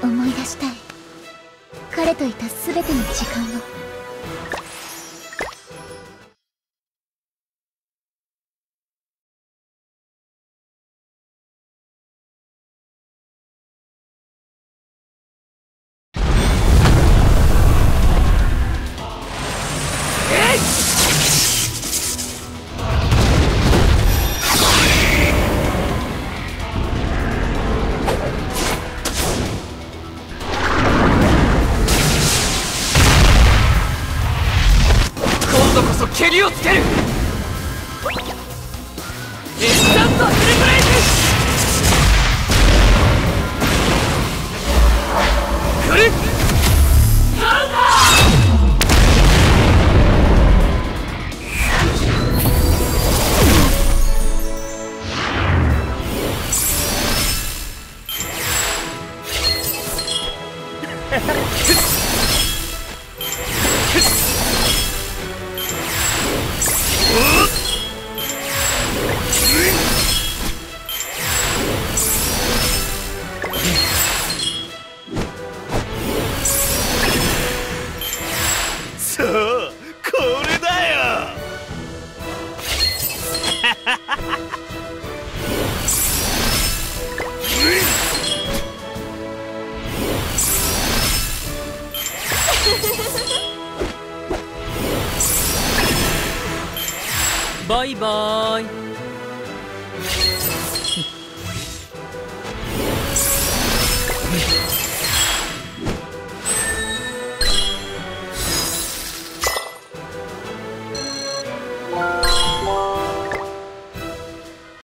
思い出したい、彼といた全ての時間を。 今度こそ蹴りをつける。インスタントフルブレイク。来る。なんだ。 そう、これだよ。 バイバーイ。